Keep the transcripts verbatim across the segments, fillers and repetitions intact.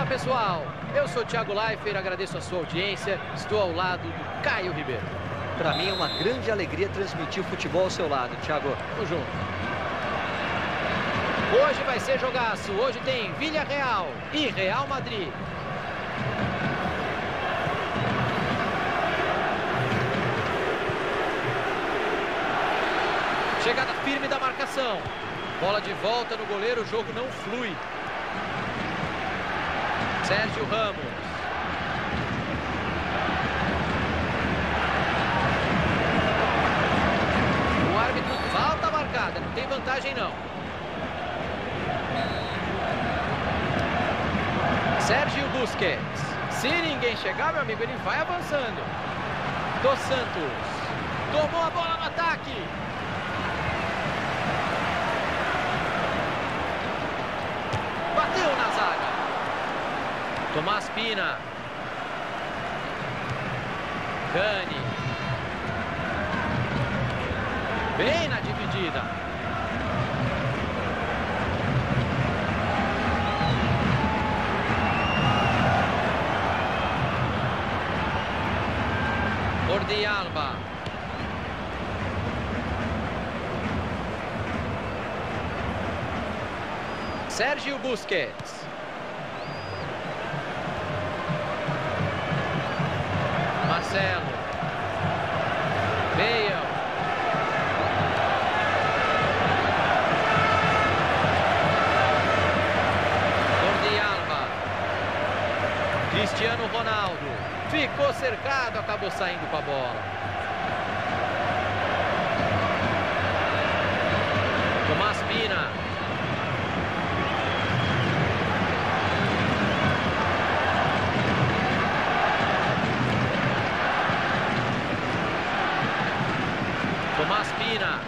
pessoal, eu sou o Thiago Leifert, agradeço a sua audiência, estou ao lado do Caio Ribeiro. Para mim é uma grande alegria transmitir o futebol ao seu lado, Thiago. Tamo junto. Hoje vai ser jogaço, hoje tem Villarreal e Real Madrid. Chegada firme da marcação. Bola de volta no goleiro, o jogo não flui. Sérgio Ramos. O árbitro, falta marcada, não tem vantagem não. Sérgio Busquets. Se ninguém chegar, meu amigo, ele vai avançando. Dos Santos. Tomou a bola no ataque. Bateu na zaga. Tomás Pina. Cani. Bem na dividida. Jordi Alba. Sérgio Busquets. Marcelo. Bale. Jordi Alba. Cristiano Ronaldo. Ficou cercado, acabou saindo com a bola. Tomás Pina. Tomás Pina.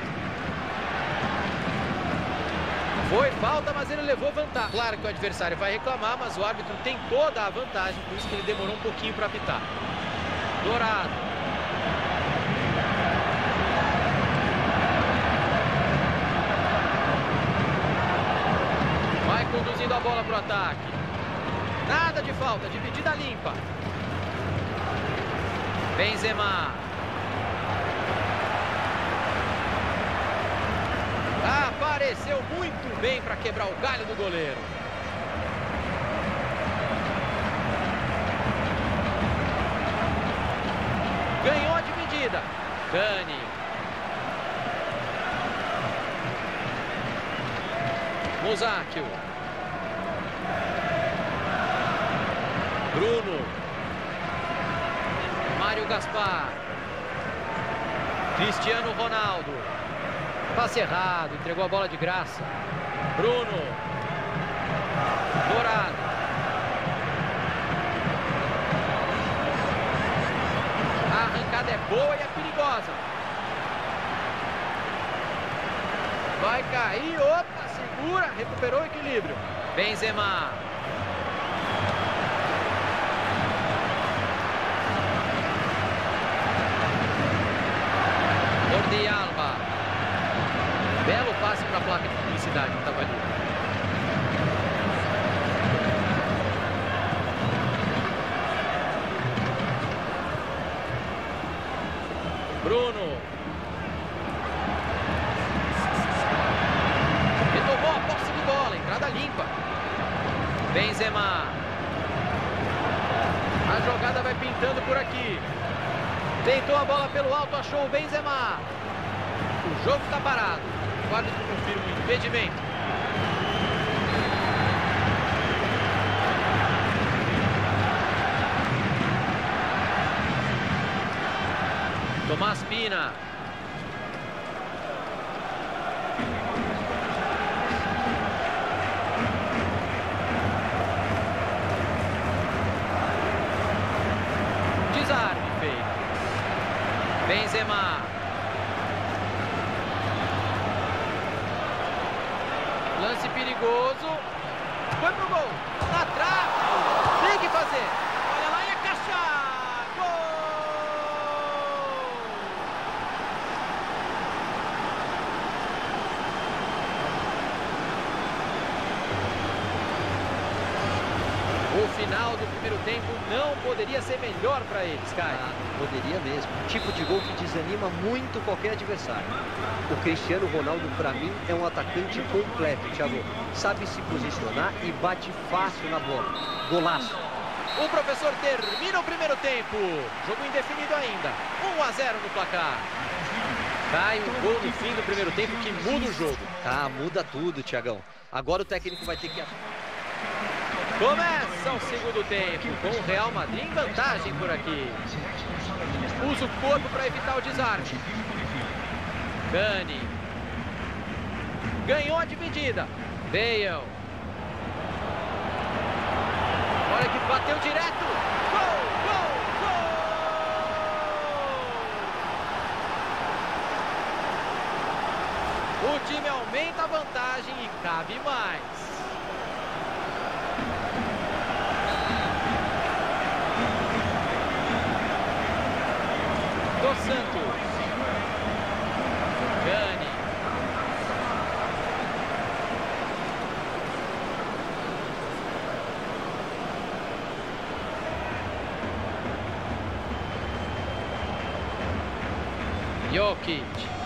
Foi falta, mas ele levou vantagem. Claro que o adversário vai reclamar, mas o árbitro tem toda a vantagem, por isso que ele demorou um pouquinho para apitar. Dourado. Vai conduzindo a bola para o ataque. Nada de falta, dividida limpa. Benzema. Apareceu muito bem para quebrar o galho do goleiro. Ganhou a dividida. Cani. Musacchio. Bruno. Mário Gaspar. Cristiano Ronaldo. Passe errado, entregou a bola de graça. Bruno. Dourado. A arrancada é boa e é perigosa. Vai cair, opa, segura, recuperou o equilíbrio. Benzema. Jordi Alba. Belo passe para a placa de publicidade, não estava ali. Bruno. Retomou a posse de bola, entrada limpa. Benzema. A jogada vai pintando por aqui. Tentou a bola pelo alto, achou o Benzema. O jogo está parado. O árbitro confirma o impedimento. Tomás Pina. Desarme feito. Benzema. Lance perigoso. Foi pro gol. Na trave. Tem que fazer. Olha lá e encaixar. Gol! O tempo não poderia ser melhor para eles, Caio. Ah, poderia mesmo. Um tipo de gol que desanima muito qualquer adversário. O Cristiano Ronaldo, para mim, é um atacante completo, Thiago. Sabe se posicionar e bate fácil na bola. Golaço. O professor termina o primeiro tempo. Jogo indefinido ainda. um a zero no placar. Cai um gol no fim do primeiro tempo que muda o jogo. Ah, muda tudo, Thiagão. Agora o técnico vai ter que... Começa o segundo tempo com o Real Madrid em vantagem por aqui. Usa o corpo para evitar o desarme. Gani. Ganhou a dividida. Bale. Olha que bateu direto. Gol, gol, gol! O time aumenta a vantagem e cabe mais. Dos Santos. Gani. Jokic.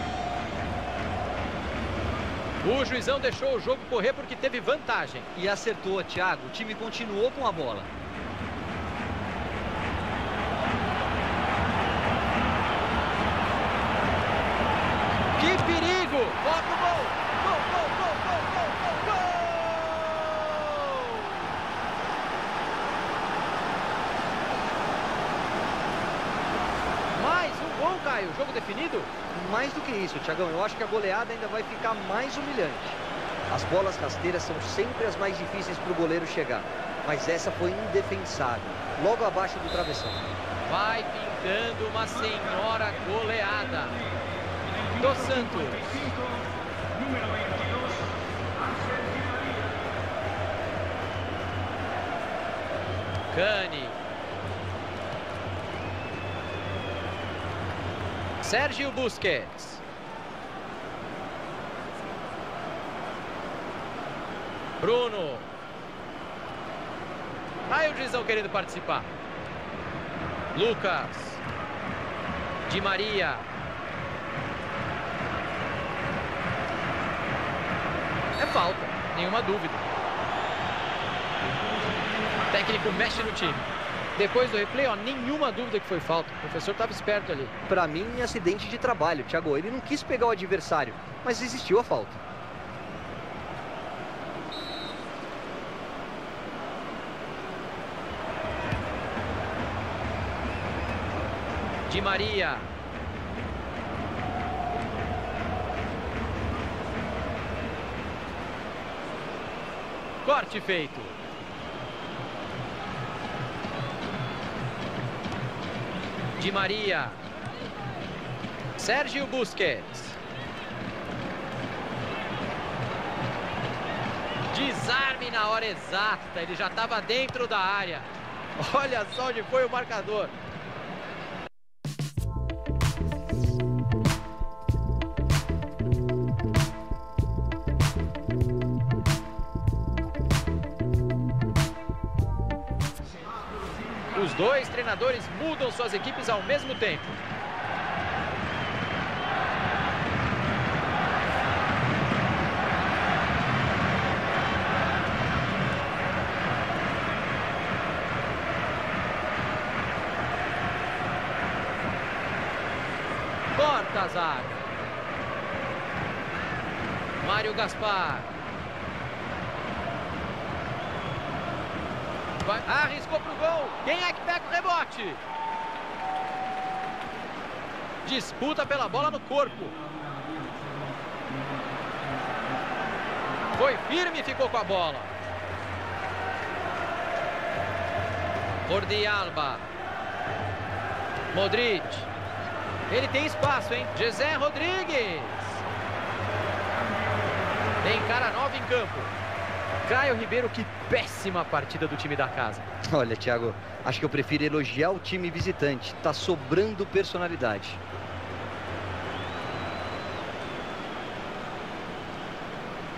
O juizão deixou o jogo correr porque teve vantagem. E acertou, Thiago. O time continuou com a bola. Que perigo! Bota o gol! Gol, gol, gol, gol, gol, gol, gol! Mais um gol, Caio. Jogo definido? Mais do que isso, Thiagão. Eu acho que a goleada ainda vai ficar mais humilhante. As bolas rasteiras são sempre as mais difíceis para o goleiro chegar. Mas essa foi indefensável. Logo abaixo do travessão. Vai pintando uma senhora goleada. Dos Santos. Gani. Sérgio Busquets. Bruno. Aí o juizão querendo participar. Lucas. Di Maria. É falta, nenhuma dúvida. O técnico mexe no time. Depois do replay, ó, nenhuma dúvida que foi falta. O professor estava esperto ali. Para mim, acidente de trabalho, Thiago. Ele não quis pegar o adversário, mas existiu a falta. Di Maria. Corte feito. Di Maria. Sérgio Busquets. Desarme na hora exata. Ele já estava dentro da área. Olha só onde foi o marcador. Os dois treinadores mudam suas equipes ao mesmo tempo. Corta a zaga. Mário Gaspar. Vai, arriscou pro gol. Quem é que pega o rebote? Disputa pela bola no corpo. Foi firme e ficou com a bola. Jordi Alba. Modric. Ele tem espaço, hein? José Rodrigues. Tem cara nova em campo. Caio Ribeiro, que péssima partida do time da casa. Olha, Thiago, acho que eu prefiro elogiar o time visitante. Tá sobrando personalidade.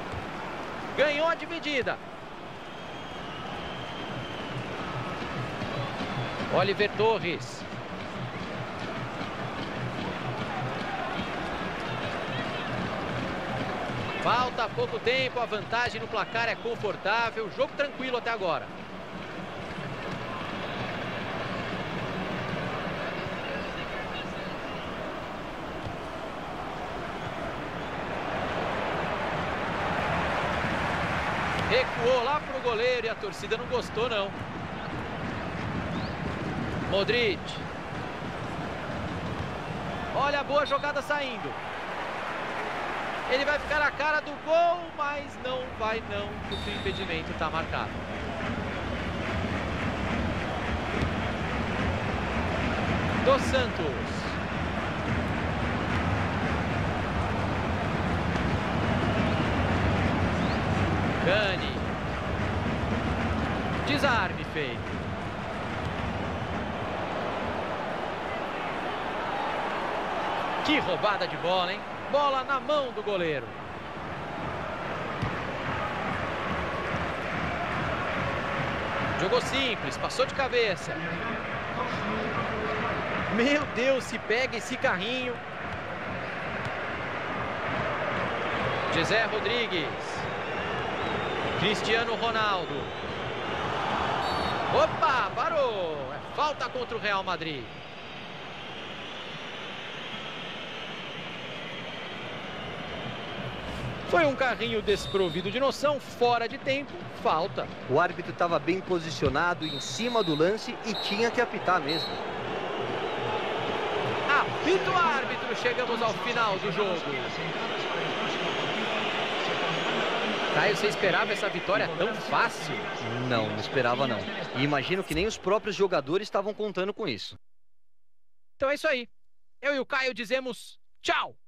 Ganhou a dividida. Oliver Torres. Falta pouco tempo, a vantagem no placar é confortável, jogo tranquilo até agora. Recuou lá pro goleiro e a torcida não gostou, não. Modric. Olha a boa jogada saindo. Ele vai ficar na cara do gol, mas não vai não, porque o impedimento está marcado. Dos Santos. Cani. Desarme feito. Que roubada de bola, hein? Bola na mão do goleiro. Jogou simples, passou de cabeça. Meu Deus, se pega esse carrinho. José Rodrigues. Cristiano Ronaldo. Opa, parou. É falta contra o Real Madrid. Foi um carrinho desprovido de noção, fora de tempo, falta. O árbitro estava bem posicionado em cima do lance e tinha que apitar mesmo. Apita o árbitro, chegamos ao final do jogo. Caio, você esperava essa vitória tão fácil? Não, não esperava não. E imagino que nem os próprios jogadores estavam contando com isso. Então é isso aí. Eu e o Caio dizemos tchau.